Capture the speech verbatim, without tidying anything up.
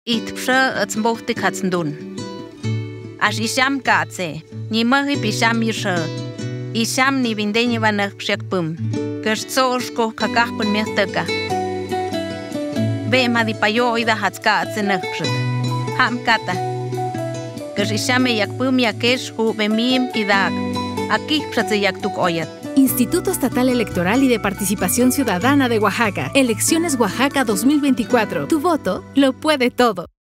itpsha atsmbohti katsndun. Ash isham katse, ni mahi pisham yisha. Isham ni vindeni vanak shakpum. Kertsoshko kakahpun miastaka. Be madipayo ida hatskatse nakshut. Ham kata. Kerishame yakpum yakesh hu bemim idag. Aquí psatse yaktuk oyat. Instituto Estatal Electoral y de Participación Ciudadana de Oaxaca. Elecciones Oaxaca dos mil veinticuatro. Tu voto lo puede todo.